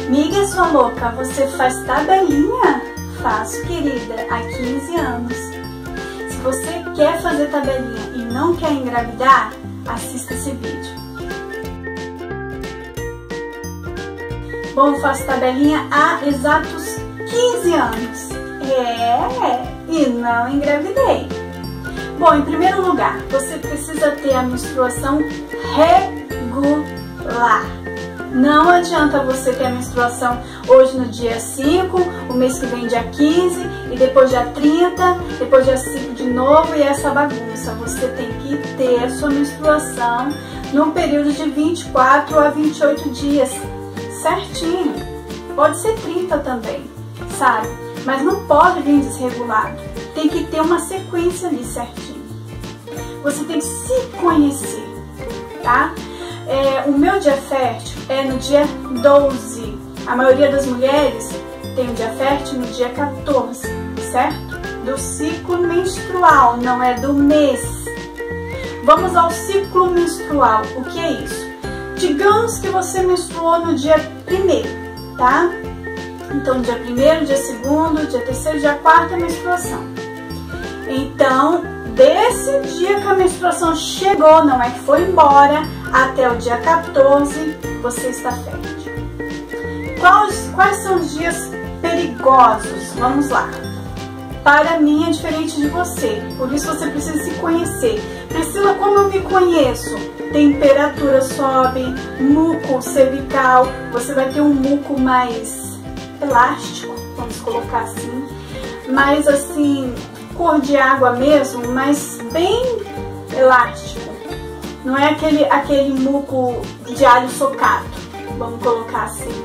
Miga, sua louca, você faz tabelinha? Faço, querida, há 15 anos. Se você quer fazer tabelinha e não quer engravidar, assista esse vídeo. Bom, faço tabelinha há exatos 15 anos. E não engravidei. Bom, em primeiro lugar, você precisa ter a menstruação regular. Não adianta você ter a menstruação hoje no dia 5, o mês que vem dia 15, e depois dia 30, depois dia 5 de novo, e essa bagunça. Você tem que ter a sua menstruação num período de 24 a 28 dias, certinho. Pode ser 30 também, sabe? Mas não pode vir desregulado. Tem que ter uma sequência ali certinho. Você tem que se conhecer, tá? O meu dia fértil é no dia 12. A maioria das mulheres tem o dia fértil no dia 14, certo? Do ciclo menstrual, não é do mês. Vamos ao ciclo menstrual. O que é isso? Digamos que você menstruou no dia 1º, tá? Então, dia 1º, dia 2º, dia 3º, dia 4º é menstruação. Então, desse dia que a menstruação chegou, não é que foi embora, até o dia 14, você está fértil. Quais são os dias perigosos? Vamos lá. Para mim é diferente de você, por isso você precisa se conhecer. Priscila, como eu me conheço? Temperatura sobe, muco cervical, você vai ter um muco mais elástico, vamos colocar assim, mais assim, cor de água mesmo, mas bem elástico. Não é aquele muco de alho socado, vamos colocar assim.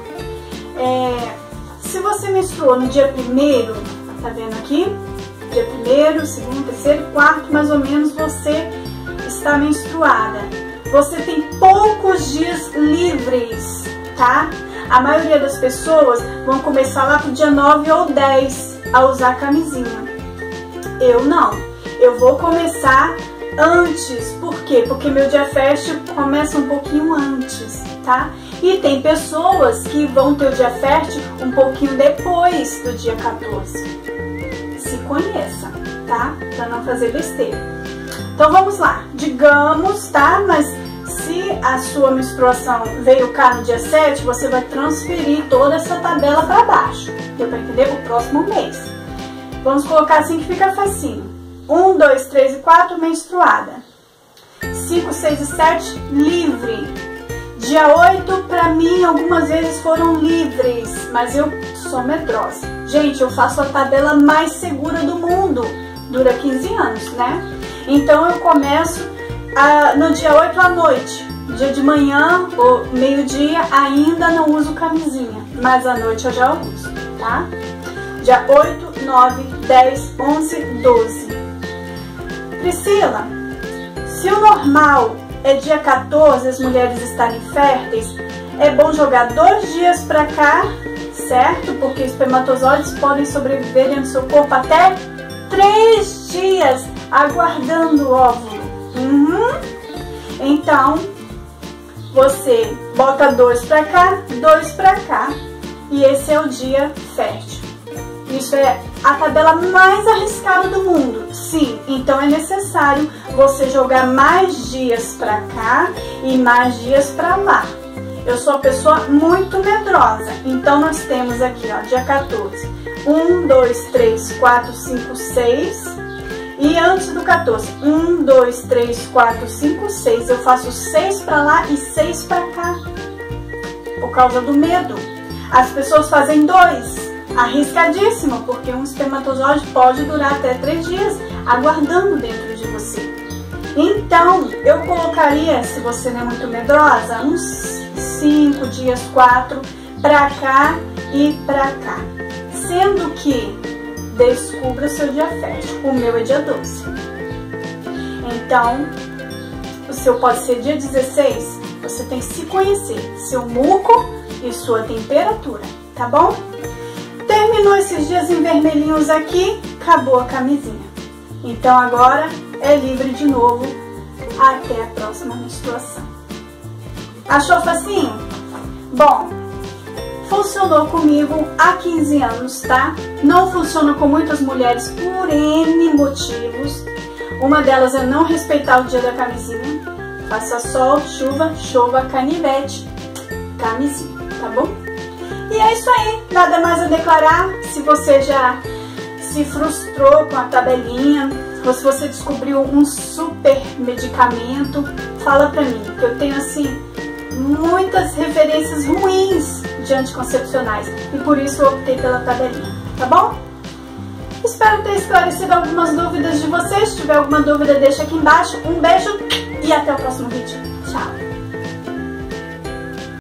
Se você menstruou no dia 1º, tá vendo aqui? Dia 1º, 2º, 3º, 4º, mais ou menos você está menstruada. Você tem poucos dias livres, tá? A maioria das pessoas vão começar lá pro dia 9 ou 10 a usar camisinha. Eu não. Eu vou começar antes. Por quê? Porque meu dia fértil começa um pouquinho antes, tá? E tem pessoas que vão ter o dia fértil um pouquinho depois do dia 14. Se conheça, tá? Pra não fazer besteira. Então vamos lá. Digamos, tá? Mas se a sua menstruação veio cá no dia 7, você vai transferir toda essa tabela para baixo. Deu para entender? O próximo mês. Vamos colocar assim que fica facinho. 1, 2, 3 e 4, menstruada. 5, 6 e 7, livre. Dia 8, para mim, algumas vezes foram livres, mas eu sou medrosa. Gente, eu faço a tabela mais segura do mundo. Dura 15 anos, né? Então eu começo no dia 8 à noite. Dia de manhã ou meio-dia ainda não uso camisinha, mas à noite eu já uso, tá? Dia 8, 9, 10, 11, 12. Priscila, se o normal é dia 14 as mulheres estarem férteis, é bom jogar 2 dias pra cá, certo? Porque espermatozoides podem sobreviver dentro do seu corpo até 3 dias aguardando o óvulo. Então, você bota 2 pra cá, 2 pra cá, e esse é o dia fértil. Isso é a tabela mais arriscada do mundo. Sim, então é necessário você jogar mais dias pra cá e mais dias pra lá. Eu sou uma pessoa muito medrosa, então nós temos aqui, ó, dia 14. 1, 2, 3, 4, 5, 6. E antes do 14, 1, 2, 3, 4, 5, 6. Eu faço 6 pra lá e 6 pra cá. Por causa do medo. As pessoas fazem 2. Arriscadíssimo, porque um espermatozoide pode durar até 3 dias aguardando dentro de você. Então, eu colocaria, se você não é muito medrosa, uns 5 dias, 4, pra cá e pra cá. Sendo que descubra seu dia fértil. O meu é dia 12. Então, o seu pode ser dia 16. Você tem que se conhecer, seu muco e sua temperatura, tá bom? Terminou esses dias em vermelhinhos aqui, acabou a camisinha. Então agora é livre de novo até a próxima menstruação. Achou facinho? Bom, funcionou comigo há 15 anos, tá? Não funciona com muitas mulheres por N motivos. Uma delas é não respeitar o dia da camisinha. Faça sol, chuva, chova, canivete, camisinha, tá bom? E é isso aí, nada mais a declarar. Se você já se frustrou com a tabelinha, ou se você descobriu um super medicamento, fala pra mim, que eu tenho assim muitas referências ruins de anticoncepcionais e por isso eu optei pela tabelinha, tá bom? Espero ter esclarecido algumas dúvidas de vocês. Se tiver alguma dúvida, deixa aqui embaixo. Um beijo e até o próximo vídeo. Tchau!